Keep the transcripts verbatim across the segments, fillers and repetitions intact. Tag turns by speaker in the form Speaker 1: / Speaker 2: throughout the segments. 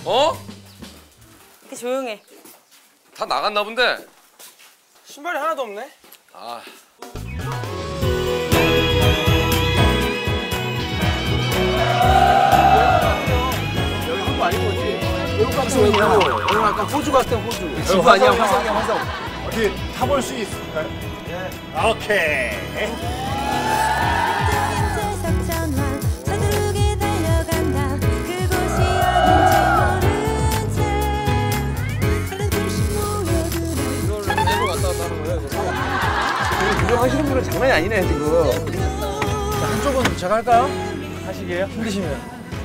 Speaker 1: 어?
Speaker 2: 이렇게 조용해.
Speaker 1: 다 나갔나 본데?
Speaker 3: 신발이 하나도 없네.
Speaker 1: 아.
Speaker 4: 여기 한거 아닌 거지? 외국 가서 외국 여기 아까 호주 갔을 때 호주. 지구 아니야, 화성이야, 화성.
Speaker 5: 어떻게 타볼 수 있을까요? 예. 오케이.
Speaker 4: 하시는 분은 장난이 아니네 지금.
Speaker 3: 자, 한쪽은 제가 할까요? 하시게요? 힘드시면.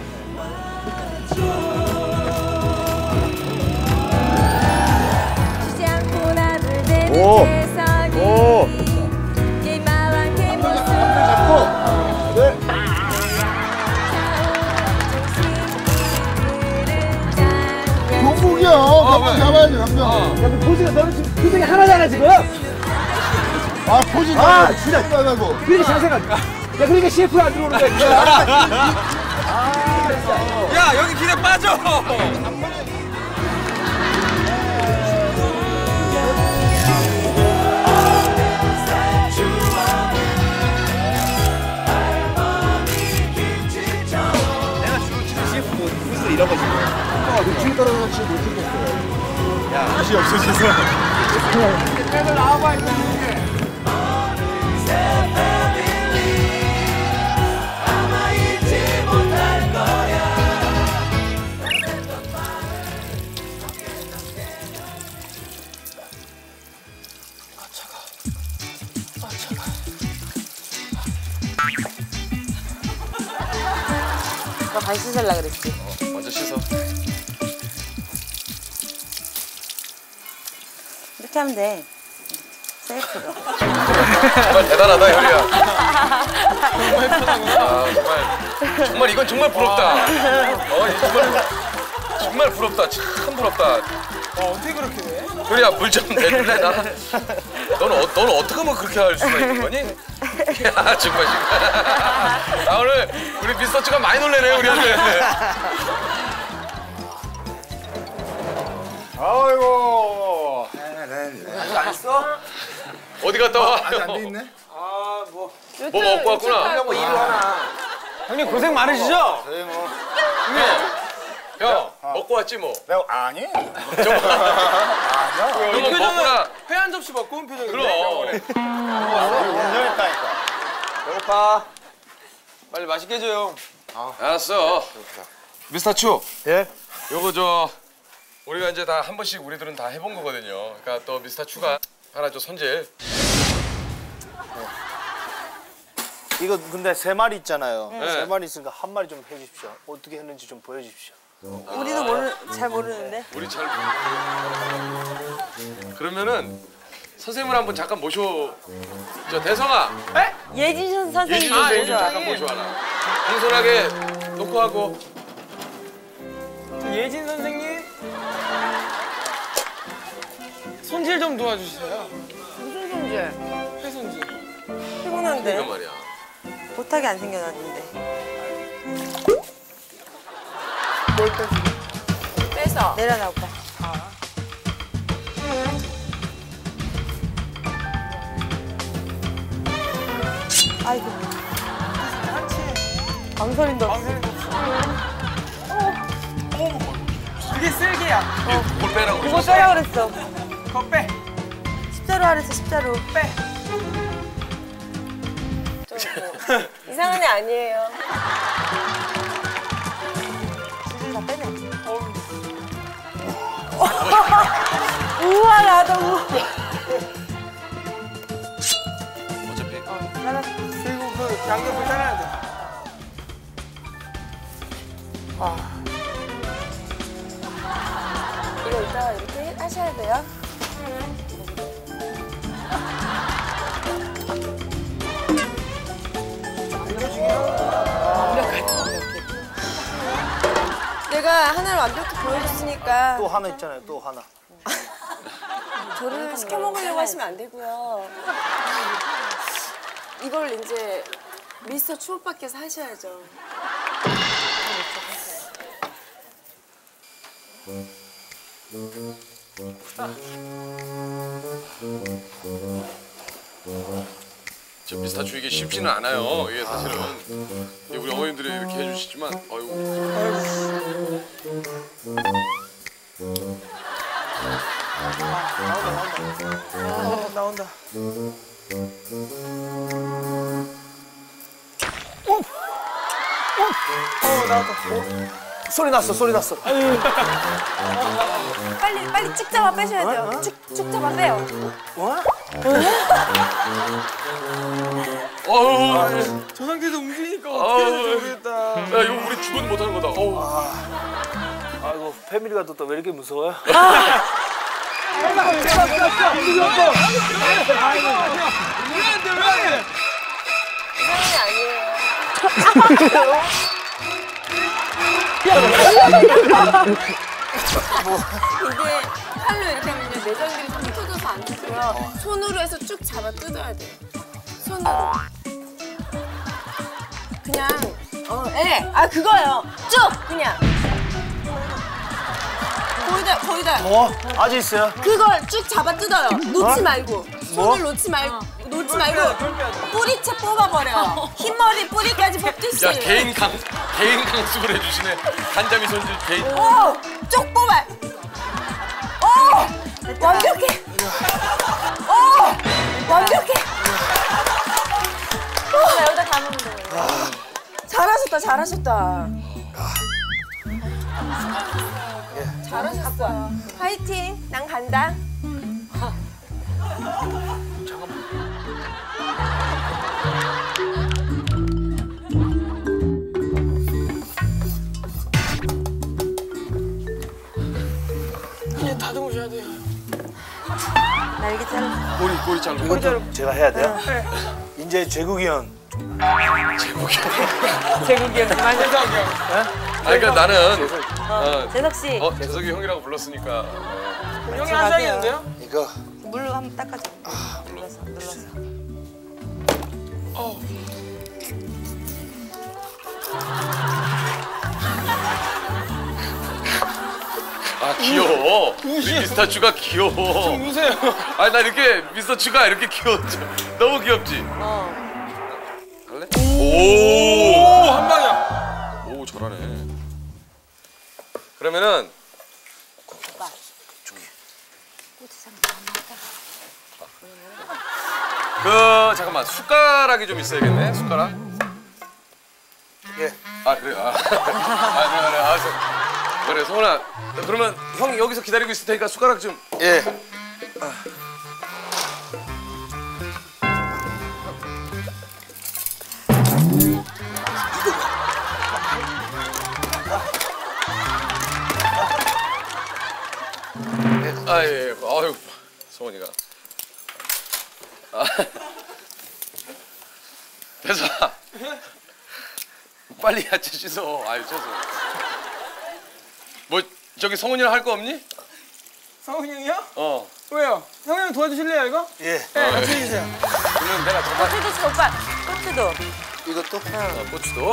Speaker 4: 오. 오.
Speaker 5: 네. 경복이야. 경복 잡아야지 경복.
Speaker 4: 야, 그 포즈가 너는 지금 표정이 하나잖아 지금.
Speaker 5: 아 포즈
Speaker 4: 아 진짜
Speaker 5: 나고.
Speaker 4: 그렇게 자세가. 야 그러니까 씨에프가 안 들어오는 거야.
Speaker 1: 야 여기 길에 빠져.
Speaker 4: 내가 주로 치는 씨에프 포즈를 이런 거지.
Speaker 5: 아 눈치 떨어져서 지금 못 찍었어요. 야 눈치 없어져서.
Speaker 4: 그래도 나와봐 이거.
Speaker 2: 나 발 씻으려 그랬지.
Speaker 1: 어, 먼저 씻어.
Speaker 2: 이렇게 하면 돼. 셀프로.
Speaker 1: 정말 대단하다 효리야. 아 정말 정말 이건 정말 부럽다. 어 정말 정말 부럽다. 참 부럽다.
Speaker 3: 어, 어떻게 그렇게 돼?
Speaker 1: 효리야 물 좀 내줄래 나. 너는 어, 너는 어떻게 하면 그렇게 할 수가 있는 거니? 야 정말 아 오늘 우리 미스터츠가 많이 놀래네 우리한테.
Speaker 5: 아이고.
Speaker 4: 아직 안 했어?
Speaker 1: 어디 갔다 와?
Speaker 5: 아직 안 돼 있네.
Speaker 3: 아, 뭐.
Speaker 1: 뭐 먹고 왔구나.
Speaker 4: 뭐 일을 하나.
Speaker 3: 형님 고생 많으시죠?
Speaker 5: 저희 뭐.
Speaker 1: 형, 형 먹고 왔지 뭐.
Speaker 5: 내가 아니.
Speaker 1: 아니야.
Speaker 3: 이
Speaker 1: 그럼 먹구나.
Speaker 3: 회 한 접시 먹고 온 표정인데.
Speaker 1: 그럼.
Speaker 5: 운전했다니까.
Speaker 3: 배고파. 빨리 맛있게 해줘요.
Speaker 1: 알았어. 미스터 추.
Speaker 5: 예?
Speaker 1: 요거 저 우리가 이제 다 한 번씩 우리들은 다 해본 거거든요. 그러니까 또 미스터 추가 하나 좀 손질.
Speaker 6: 이거 근데 세 마리 있잖아요.
Speaker 1: 네.
Speaker 6: 세 마리 있으니까 한 마리 좀 해주십시오. 어떻게 했는지 좀 보여주십시오.
Speaker 2: 우리도 모르, 잘 모르는데.
Speaker 1: 우리 잘. 그러면은 선생님을 한번 잠깐 모셔. 저 대성아.
Speaker 2: 예진 선생님.
Speaker 1: 예진 선생님 좀
Speaker 2: 모셔.
Speaker 1: 잠깐 모셔와라. 공손하게 놓고 하고.
Speaker 3: 예진 선생님. 손질 좀 도와주세요.
Speaker 2: 무슨 손질?
Speaker 3: 회 손질.
Speaker 2: 피곤한데.
Speaker 1: 이거 말이야.
Speaker 2: 못하게 안 생겨났는데. 빼서. 내려놔 오빠. 아이고. 망설임도 없어.
Speaker 3: 이게 쓸개야.
Speaker 1: 뭘 빼라고
Speaker 2: 그거
Speaker 1: 그러셨어?
Speaker 2: 빼라 그랬어.
Speaker 3: 그거 빼.
Speaker 2: 십자로 하랬어 십자로.
Speaker 3: 빼.
Speaker 2: 이상한 애 아니에요. 수준 다 빼네. 우와 나도 우와.
Speaker 1: 어차피.
Speaker 2: 어, 잘랐어.
Speaker 3: 그리고 그 양념을 잘라야 돼.
Speaker 2: 와. 이거 이따가 이렇게 하셔야 돼요. 내가 하나를 완벽히 보여줬으니까
Speaker 6: 또 하나 있잖아요. 또 하나.
Speaker 2: 저를 시켜 먹으려고 하시면 안 되고요. 이걸 이제 미스터 추오빠께서 하셔야죠.
Speaker 1: 저 미스터츄 이게 쉽지는 않아요. 이게 사실은 이게 우리 어머님들이 이렇게 해주시지만, 아이고.
Speaker 4: 나온다 나온다. 어 나왔다. 어. 소리 났어 소리 났어.
Speaker 2: 빨리 빨리 쭉 잡아 빼셔야 돼요. 쭉, 쭉 잡아 빼요.
Speaker 4: 뭐?
Speaker 1: 어우,
Speaker 4: 저 상태에서 움직이니까
Speaker 1: 어떻게
Speaker 4: 어떻게
Speaker 1: 될지
Speaker 4: 될지 모르겠다.
Speaker 1: 야 이거 우리 죽어도 못하는 거다. 어우.
Speaker 4: 아이고 패밀리가 또 왜 이렇게 무서워요?
Speaker 2: 이상이 아니에요. 이게 팔로 이렇게 하면 내장들이 좀 터져서 안 되고요. 손으로 해서 쭉 잡아 뜯어야 돼요. 손으로. 그냥 어, 예. 아 그거요. 쭉 그냥. 거기다 거기다.
Speaker 6: 뭐? 아직 있어요?
Speaker 2: 그걸 쭉 잡아 뜯어요. 놓지 말고. 손을 놓지 말고. 놓지 말고 뿌리채 뽑아버려. 흰머리 뿌리까지 뽑듯이.
Speaker 1: 야 개인 강 개인 강습을 해주시네. 간장이 손질 개인.
Speaker 2: 오! 쭉 뽑아! 오! 완벽해! 오! 완벽해!
Speaker 7: 여기다 담으면 돼요.
Speaker 2: 잘하셨다, 잘하셨다. 잘하셨어. 화이팅! 난 간다.
Speaker 4: 이제 다듬으셔야 돼요.
Speaker 7: 날개 잘라.
Speaker 1: 꼬리 꼬리 자르고.
Speaker 6: 이것도 제가 해야 돼요? 이제 재국이 형.
Speaker 7: 제국이 형 그만.
Speaker 1: 아 그러니까 나는 어,
Speaker 7: 재석 씨.
Speaker 1: 어 재석이 형이라고 불렀으니까.
Speaker 4: 형이 하셔야겠는데요?
Speaker 6: 이거.
Speaker 7: 물로 한번 닦아줘. 눌러서 눌러서.
Speaker 1: 아 귀여워. 우리 미스터츄가 귀여워.
Speaker 4: 우세요.
Speaker 1: 아니 나 이렇게 미스터츄가 이렇게 귀여웠죠. 너무 귀엽지.
Speaker 7: 어.
Speaker 1: 갈래? 오.
Speaker 4: 오, 한 방이야.
Speaker 1: 오 잘하네. 그러면은 그 잠깐만 숟가락이 좀 있어야겠네. 숟가락.
Speaker 6: 예.
Speaker 1: 아 그래. 아, 아 그래 그래. 아, 서, 그래 성훈아. 그러면 형 여기서 기다리고 있을 테니까 숟가락 좀.
Speaker 6: 예.
Speaker 1: 아 예. 예. 아유 성훈이가. 아. 됐어. 빨리 야채 씻어. 아유 씻어. 뭐 저기 성훈이랑 할 거 없니?
Speaker 4: 성훈이 형이요?
Speaker 1: 어.
Speaker 4: 왜요? 성훈이 형 도와주실래요 이거?
Speaker 6: 예.
Speaker 4: 네, 같이 해주세요.
Speaker 1: 그러면 내가 잠깐.
Speaker 7: 고추도 줘 오빠. 고추도.
Speaker 6: 이것도?
Speaker 1: 어, 고추도.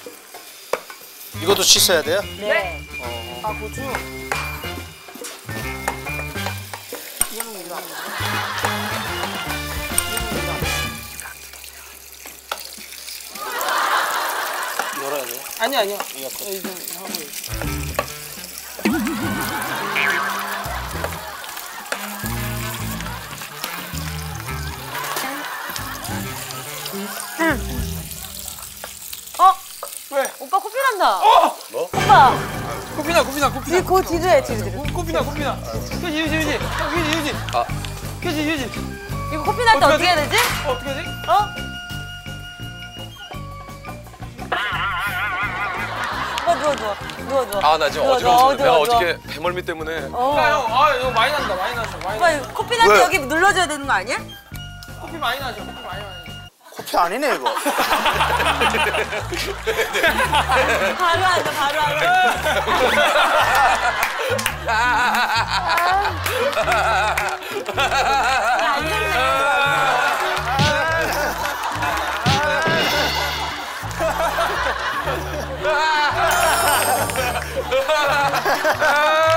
Speaker 6: 이것도 씻어야 돼요?
Speaker 7: 네.
Speaker 2: 아, 고추.
Speaker 6: 열어야 돼요?
Speaker 4: 아니 아니요. 네, 이거 하고.
Speaker 7: 어?
Speaker 4: 왜?
Speaker 7: 오빠 코피 난다.
Speaker 1: 뭐?
Speaker 7: 오빠.
Speaker 4: 코피나 코피나 코피나.
Speaker 7: 그 뒤로 해 뒤로 뒤로.
Speaker 4: 코피나 코피나. 휴지 휴지 휴지. 형, 휴지 휴지.
Speaker 1: 아.
Speaker 4: 휴지 휴지.
Speaker 7: 이거 코피 날 때 어떻게 해야 되지?
Speaker 4: 어, 어떻게 하지?
Speaker 7: 어? 오빠 누워 누워 누워 누워.
Speaker 1: 아 나 지금
Speaker 7: 누워,
Speaker 1: 어지러워서
Speaker 7: 누워,
Speaker 1: 내가
Speaker 7: 누워,
Speaker 1: 어저께 배멀미 때문에.
Speaker 7: 어.
Speaker 4: 아, 형, 아, 이거 많이 난다, 많이 났어, 많이
Speaker 7: 오빠
Speaker 4: 났어.
Speaker 7: 이거 코피 날 때
Speaker 6: 왜?
Speaker 7: 여기 눌러줘야 되는 거 아니야?
Speaker 4: 코피 많이 나죠, 코피 많이 나죠.
Speaker 6: 코피 아니네 이거.
Speaker 7: 바로 앉아 바로 앉아.
Speaker 1: 아!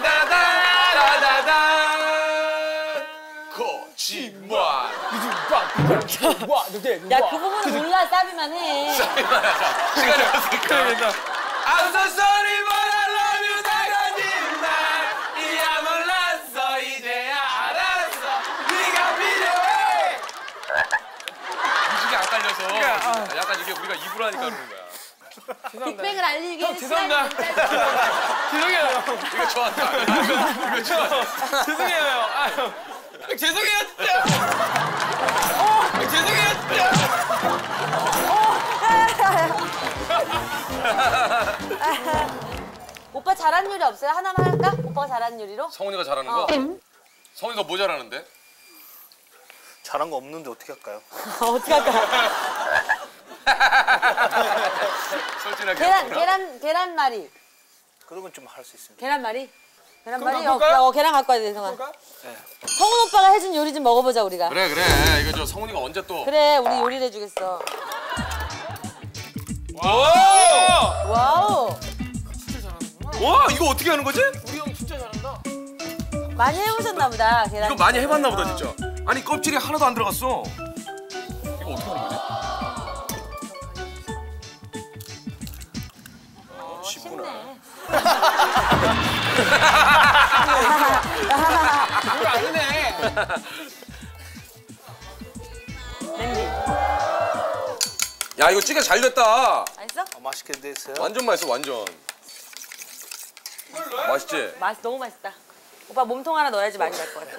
Speaker 1: 딴따라따라따라따 거짓말.
Speaker 7: 야, 그 부분은 몰라. 싸비만 해.
Speaker 1: 시간이 없으니까. I'm so sorry but I love you 다 거짓말. 이야 몰랐어 이제야 알았어. 네가 필요해. 뮤직이 안 깔려서 약간 이게 우리가 입으로 하니까 그런 거야.
Speaker 7: 빅뱅을 알리기에는
Speaker 3: 죄송합니다.
Speaker 7: 시간이 좀 짧아.
Speaker 3: 죄송해요.
Speaker 1: 이거 좋았다. 이거, 이거 좋았다.
Speaker 3: 죄송해요. 아유. 죄송해요 진짜. 어, 죄송해요 진짜.
Speaker 7: 오빠 잘하는 요리 없어요? 하나만 할까? 오빠가 잘하는 요리로?
Speaker 1: 성훈이가 잘하는 거? 성훈이가 뭐 잘하는데?
Speaker 6: 잘한 거 없는데 어떻게 할까요?
Speaker 7: 어떻게 할까?
Speaker 1: 솔직하게
Speaker 7: 계란,
Speaker 1: 했구나.
Speaker 7: 계란, 계란말이.
Speaker 6: 그런 건 좀 할 수 있습니다.
Speaker 7: 계란말이? 계란말이?
Speaker 3: 그럼
Speaker 7: 어,
Speaker 3: 바꿀까요?
Speaker 7: 어, 계란 갖고 와야 돼, 성아. 성훈 오빠가 해준 요리 좀 먹어보자, 우리가.
Speaker 1: 그래 그래 이거 저 성훈이가 언제 또
Speaker 7: 그래, 우리 요리를 해주겠어.
Speaker 1: 와!
Speaker 7: 와우.
Speaker 1: 와 이거 어떻게 하는 거지?
Speaker 3: 우리 형 진짜 잘한다.
Speaker 7: 많이 해보셨나 보다, 계란.
Speaker 1: 이거 많이 해봤나 보다 진짜. 아니 껍질이 하나도 안 들어갔어. 이거 어떻게 하는 거지? 어, 쉽구나.
Speaker 3: 이거 아니네.
Speaker 7: 냄비.
Speaker 1: 야 이거 찌개 잘 됐다.
Speaker 7: 맛있어?
Speaker 6: 아, 맛있게 됐어요?
Speaker 1: 완전 맛있어 완전. 맛있지?
Speaker 7: 맛 너무 맛있다. 오빠 몸통 하나 넣어야지 많이 날 것 같아.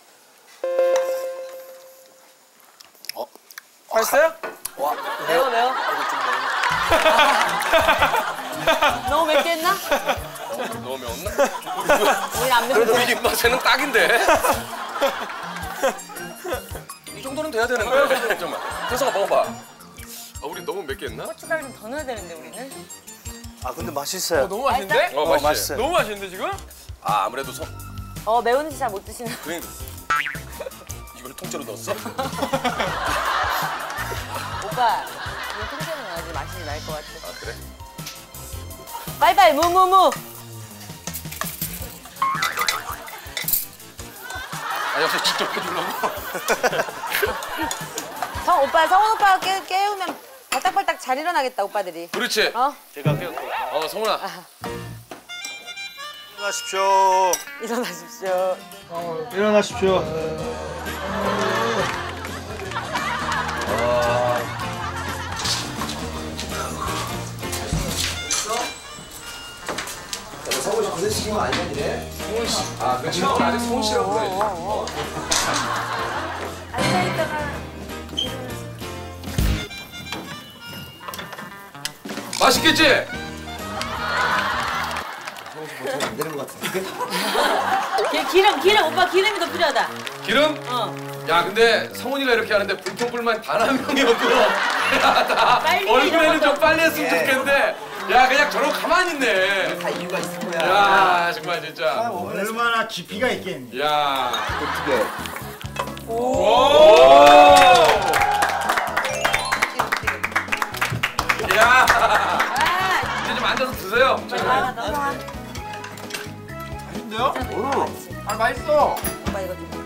Speaker 3: 맛있어요?
Speaker 7: 매워, 매워.
Speaker 6: 이거 좀 매운.
Speaker 7: 너무 맵게 했나?
Speaker 1: 너무 매웠나?
Speaker 7: 우린 안
Speaker 1: 그래도
Speaker 7: 맵게.
Speaker 1: 우리 입맛에는 딱인데. 이 정도는 돼야 되는 거야. 잠깐만. 태성아 먹어봐. 아 우리 너무 맵게 했나?
Speaker 7: 고춧가루 좀 더 넣어야 되는데, 우리는.
Speaker 6: 아 근데 맛있어요.
Speaker 3: 너무 맛있는데?
Speaker 1: 어
Speaker 6: 어,
Speaker 1: 맛있지?
Speaker 6: 맛있어요.
Speaker 3: 너무 맛있는데 지금?
Speaker 1: 아 아무래도 성
Speaker 7: 어, 매운지 잘 못 드시는.
Speaker 1: 그러니까 이걸 통째로 넣었어?
Speaker 7: 오빠, 이거 통째로 넣어야지 맛이 날 것 같아.
Speaker 1: 아 그래?
Speaker 7: 빨리빨리, 무무무.
Speaker 1: 아 여기서 직접 해주려고?
Speaker 7: 성, 오빠, 성훈 오빠가 깨, 깨우면 발딱발딱 잘 일어나겠다, 오빠들이.
Speaker 1: 그렇지.
Speaker 7: 어?
Speaker 6: 제가 깨웠고.
Speaker 1: 어 성훈아.
Speaker 6: 일어나십시오.
Speaker 7: 일어나십시오.
Speaker 5: 일어나십시오.
Speaker 4: 성훈 씨 부대시킨 거 아니야, 니네?
Speaker 1: 아 그렇지. 아직 성훈 씨라고 그래.
Speaker 7: 앉아있다가
Speaker 1: 맛있겠지?
Speaker 5: 안 되는 것 같은데.
Speaker 7: 기- 기름 기름 오빠 기름이 더 필요하다.
Speaker 1: 기름?
Speaker 7: 어.
Speaker 1: 야 근데 성훈이가 이렇게 하는데 불통불만 단 한 명이어도 야, 다
Speaker 7: 빨리
Speaker 1: 얼굴에는
Speaker 7: 이런
Speaker 1: 좀
Speaker 7: 것도.
Speaker 1: 빨리 했으면 좋겠는데 야 그냥 저러고 가만히 있네.
Speaker 5: 다 이유가 있을 거야.
Speaker 1: 야 정말 진짜.
Speaker 5: 얼마나 깊이가 있겠니?
Speaker 1: 야.
Speaker 5: 어떻게?
Speaker 1: 오. 야. 이제 좀 앉아서 드세요.
Speaker 7: 아, 넘어가.
Speaker 5: 맛있는데요? 아 맛있어.
Speaker 7: 오빠 이거 좀.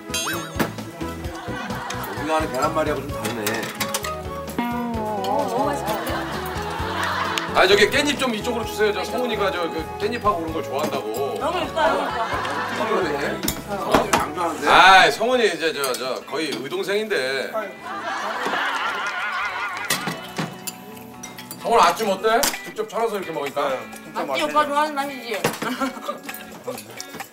Speaker 5: 우리가 하는 계란말이하고 좀 다르네.
Speaker 7: 너무 맛있어.
Speaker 1: 아 저기 깻잎 좀 이쪽으로 주세요. 저 성훈이가 저 그 깻잎하고 그런 걸 좋아한다고.
Speaker 7: 너무 이뻐 너무 이뻐.
Speaker 5: 그러네. 성원이 강조하는데.
Speaker 1: 아 성훈이 이제 저 저 거의 의동생인데. 성훈 아침 어때? 직접 차려서 이렇게 먹으니까.
Speaker 7: 맛있지 오빠 좋아하는 맛이지.